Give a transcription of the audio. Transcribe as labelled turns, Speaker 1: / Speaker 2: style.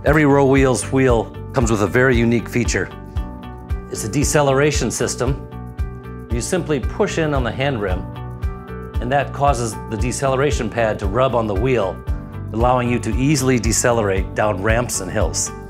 Speaker 1: Every Rowheels wheel comes with a very unique feature. It's a deceleration system. You simply push in on the hand rim, and that causes the deceleration pad to rub on the wheel, allowing you to easily decelerate down ramps and hills.